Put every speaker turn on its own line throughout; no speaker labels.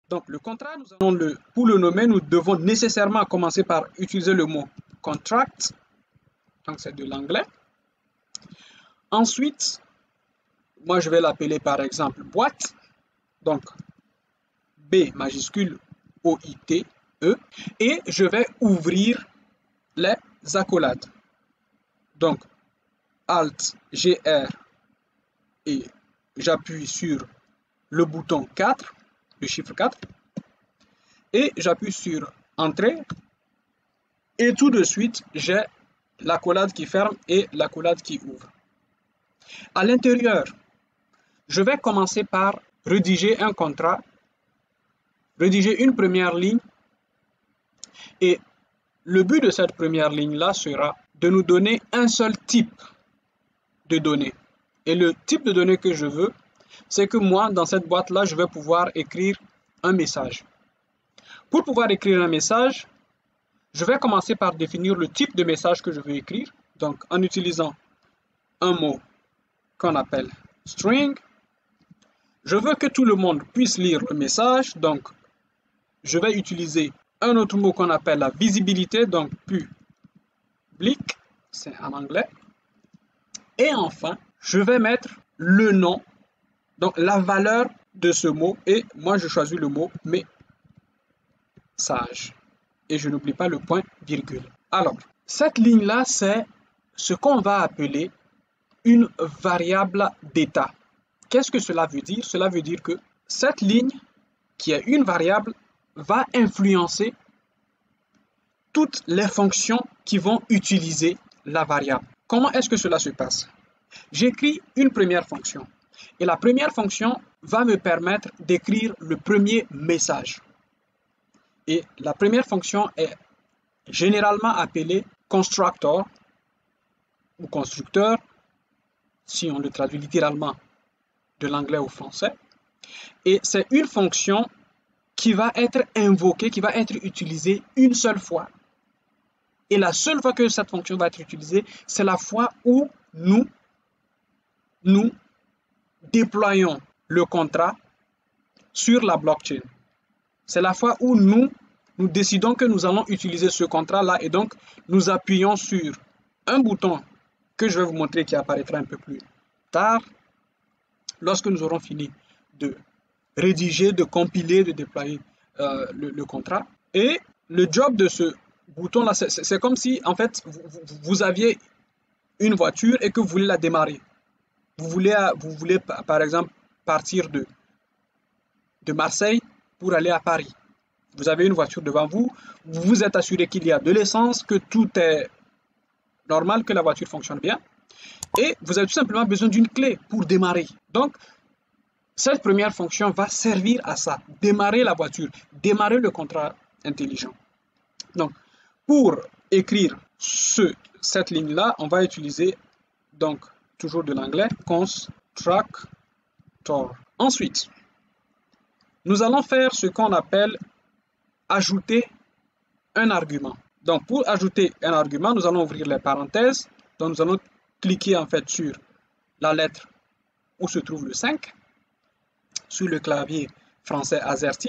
Donc, le contrat, pour le nommer, nous devons nécessairement commencer par utiliser le mot contract. Donc, c'est de l'anglais. Ensuite, moi, je vais l'appeler par exemple boîte. Donc, B majuscule O-I-T-E. Et je vais ouvrir les accolades. Donc, Alt, GR et j'appuie sur le bouton 4, le chiffre 4, et j'appuie sur Entrée, et tout de suite, j'ai l'accolade qui ferme et l'accolade qui ouvre. À l'intérieur, je vais commencer par rédiger un contrat, rédiger une première ligne, et le but de cette première ligne-là sera de nous donner un seul type de données. Et le type de données que je veux, c'est que moi, dans cette boîte-là, je vais pouvoir écrire un message. Pour pouvoir écrire un message, je vais commencer par définir le type de message que je veux écrire. Donc, en utilisant un mot qu'on appelle string, je veux que tout le monde puisse lire le message. Donc, je vais utiliser un autre mot qu'on appelle la visibilité, donc public, c'est en anglais. Et enfin, je vais mettre le nom, donc la valeur de ce mot, et moi je choisis le mot message. Et je n'oublie pas le point virgule. Alors, cette ligne-là, c'est ce qu'on va appeler une variable d'état. Qu'est-ce que cela veut dire? Cela veut dire que cette ligne, qui est une variable, va influencer toutes les fonctions qui vont utiliser la variable. Comment est-ce que cela se passe? J'écris une première fonction. Et la première fonction va me permettre d'écrire le premier message. Et la première fonction est généralement appelée constructor ou constructeur, si on le traduit littéralement de l'anglais au français. Et c'est une fonction qui va être invoquée, qui va être utilisée une seule fois. Et la seule fois que cette fonction va être utilisée, c'est la fois où nous déployons le contrat sur la blockchain. C'est la fois où nous décidons que nous allons utiliser ce contrat-là et donc nous appuyons sur un bouton que je vais vous montrer qui apparaîtra un peu plus tard lorsque nous aurons fini de rédiger, de compiler, de déployer le contrat. Et le job de ce bouton-là, c'est comme si en fait vous aviez une voiture et que vous voulez la démarrer. Vous voulez par exemple partir de Marseille pour aller à Paris. Vous avez une voiture devant vous, vous vous êtes assuré qu'il y a de l'essence, que tout est normal, que la voiture fonctionne bien, et vous avez tout simplement besoin d'une clé pour démarrer. Donc, cette première fonction va servir à ça, démarrer la voiture, démarrer le contrat intelligent. Donc, pour écrire cette ligne-là, on va utiliser, donc, toujours de l'anglais, constructor. Ensuite, nous allons faire ce qu'on appelle ajouter un argument. Donc, pour ajouter un argument, nous allons ouvrir les parenthèses. Donc, nous allons cliquer en fait sur la lettre où se trouve le 5, sur le clavier français AZERTY.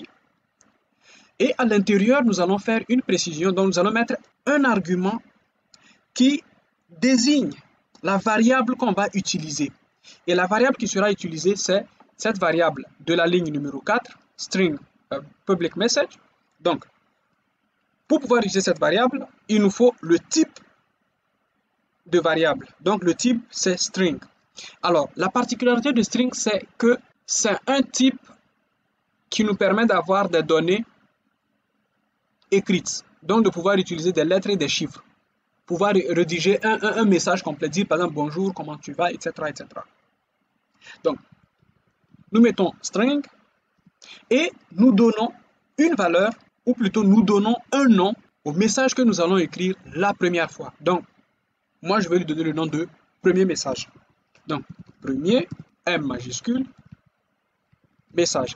Et à l'intérieur, nous allons faire une précision. Donc, nous allons mettre un argument qui désigne la variable qu'on va utiliser. Et la variable qui sera utilisée, c'est cette variable de la ligne numéro 4, string public message. Donc, pour pouvoir utiliser cette variable, il nous faut le type de variable. Donc, le type, c'est string. Alors, la particularité de string, c'est que c'est un type qui nous permet d'avoir des données écrites. Donc, de pouvoir utiliser des lettres et des chiffres. Pouvoir rédiger un message complet, dire par exemple bonjour, comment tu vas, etc., etc. Donc, nous mettons string et nous donnons une valeur, ou plutôt nous donnons un nom au message que nous allons écrire la première fois. Donc, moi je vais lui donner le nom de premier message. Donc, premier, M majuscule, message.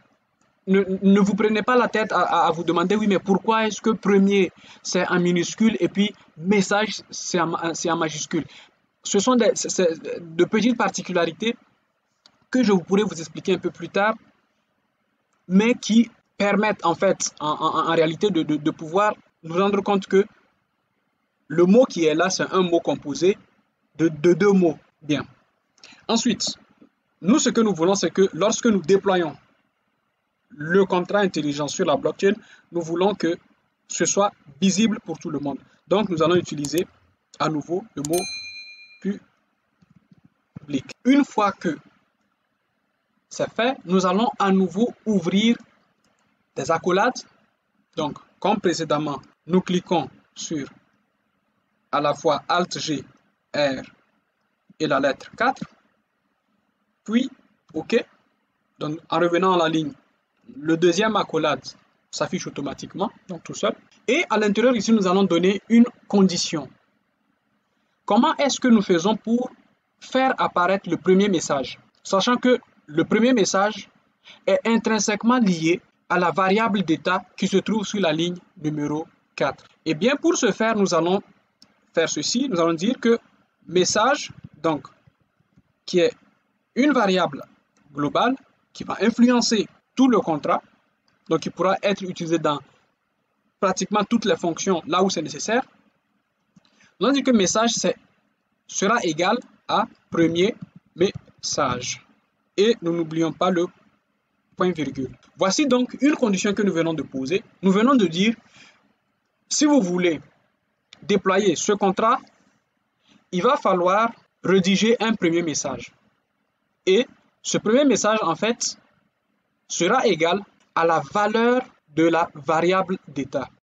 Ne vous prenez pas la tête à vous demander, oui, mais pourquoi est-ce que premier c'est en minuscule et puis message c'est en majuscule. Ce sont de petites particularités que je pourrais vous expliquer un peu plus tard, mais qui permettent en fait, en réalité, de pouvoir nous rendre compte que le mot qui est là, c'est un mot composé de deux mots. Bien. Ensuite, nous, ce que nous voulons, c'est que lorsque nous déployons le contrat intelligent sur la blockchain, nous voulons que ce soit visible pour tout le monde. Donc, nous allons utiliser à nouveau le mot public. Une fois que c'est fait, nous allons à nouveau ouvrir des accolades. Donc, comme précédemment, nous cliquons sur à la fois Alt-G, R et la lettre 4, puis OK. Donc, en revenant à la ligne, le deuxième accolade s'affiche automatiquement, donc tout seul. Et à l'intérieur, ici, nous allons donner une condition. Comment est-ce que nous faisons pour faire apparaître le premier message? Sachant que le premier message est intrinsèquement lié à la variable d'état qui se trouve sur la ligne numéro 4. Et bien, pour ce faire, nous allons faire ceci. Nous allons dire que message, donc, qui est une variable globale qui va influencer tout le contrat, donc qui pourra être utilisé dans pratiquement toutes les fonctions là où c'est nécessaire. Nous allons dire que message sera égal à premier message. Et nous n'oublions pas le point virgule. Voici donc une condition que nous venons de poser. Nous venons de dire, si vous voulez déployer ce contrat, il va falloir rédiger un premier message. Et ce premier message, en fait, sera égal à la valeur de la variable d'état.